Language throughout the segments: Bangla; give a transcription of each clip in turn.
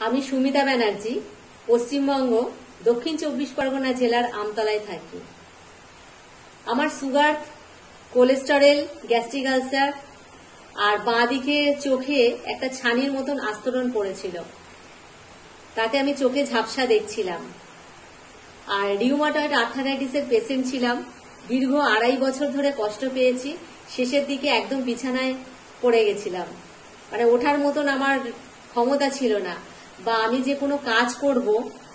আমি সুমিতা ব্যানার্জি, পশ্চিমবঙ্গ দক্ষিণ 24 পরগনা জেলার আমতলায় থাকি। আমার সুগার, কোলেস্টেরল, গ্যাস্ট্রিক আলসার আর বাঁ দিকে চোখে একটা ছানির মতন আস্তরণ পড়েছিল, তাতে আমি চোখে ঝাপসা দেখছিলাম। আর রিউমাটয়েড আর্থারাইটিসের পেশেন্ট ছিলাম। দীর্ঘ 2.5 বছর ধরে কষ্ট পেয়েছি। শেষের দিকে একদম বিছানায় পড়ে গেছিলাম, মানে ওঠার মতন আমার ক্ষমতা ছিল না, বা আমি যে কোনো কাজ করব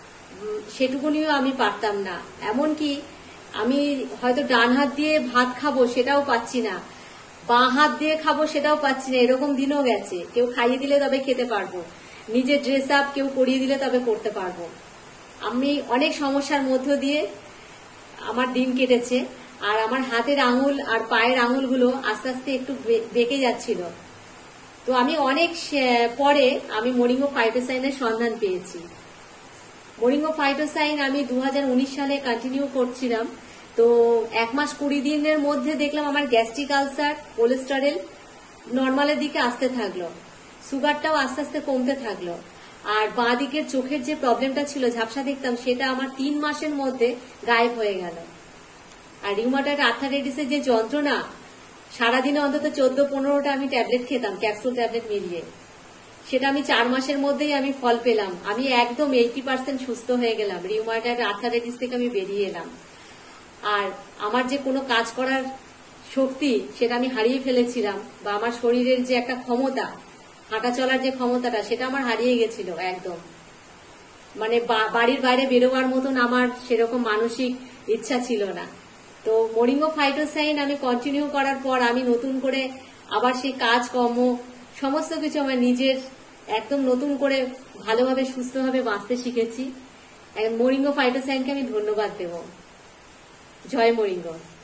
সেটুকুনিও আমি পারতাম না। এমনকি আমি হয়তো ডান হাত দিয়ে ভাত খাবো সেটাও পাচ্ছি না, বাঁ হাত দিয়ে খাবো সেটাও পাচ্ছি না। এরকম দিনও গেছে। কেউ খাইয়ে দিলে তবে খেতে পারবো, নিজের ড্রেস আপ কেউ করিয়ে দিলে তবে করতে পারবো। আমি অনেক সমস্যার মধ্য দিয়ে আমার দিন কেটেছে। আর আমার হাতের আঙুল আর পায়ের আঙুলগুলো আস্তে আস্তে একটু বেঁকে যাচ্ছিল। তো আমি অনেক পরে আমি মরিঙ্গো ফাইটোসাইনের সন্ধান পেয়েছি। মরিঙ্গো ফাইটোসাইন আমি 2019 সালে কন্টিনিউ করছিলাম। তো 1 মাস 20 দিনের মধ্যে দেখলাম আমার গ্যাস্ট্রিক আলসার, কোলেস্টেরল নর্মালের দিকে আসতে থাকলো, সুগারটাও আস্তে আস্তে কমতে থাকলো। আর বাঁ দিকের চোখের যে প্রবলেমটা ছিল, ঝাপসা দেখতাম, সেটা আমার 3 মাসের মধ্যে গায়েব হয়ে গেল। আর রিউমাটয়েড আর্থারাইটিসের যে যন্ত্রণা, সারাদিনে অন্তত 14-15টা আমি ট্যাবলেট খেতাম, ক্যাপসুল ট্যাবলেট মিলিয়ে, সেটা আমি 4 মাসের মধ্যেই আমি ফল পেলাম। আমি একদম 80% সুস্থ হয়ে গেলাম। রিউমাটয়েড আর্থারাইটিস থেকে আমি বেরিয়ে এলাম। আর আমার যে কোনো কাজ করার শক্তি সেটা আমি হারিয়ে ফেলেছিলাম, বা আমার শরীরের যে একটা ক্ষমতা, হাঁটা চলার যে ক্ষমতাটা, সেটা আমার হারিয়ে গেছিল একদম। মানে বাড়ির বাইরে বেরোবার মতন আমার সেরকম মানসিক ইচ্ছা ছিল না। তো মরিঙ্গো ফাইটোসাইন আমি কন্টিনিউ করার পর আমি নতুন করে আবার সেই কাজকর্ম সমস্ত কিছু আমার নিজের একদম নতুন করে ভালোভাবে সুস্থভাবে বাঁচতে শিখেছি। মরিঙ্গো ফাইটোসাইনকে আমি ধন্যবাদ দেব। জয় মরিঙ্গো।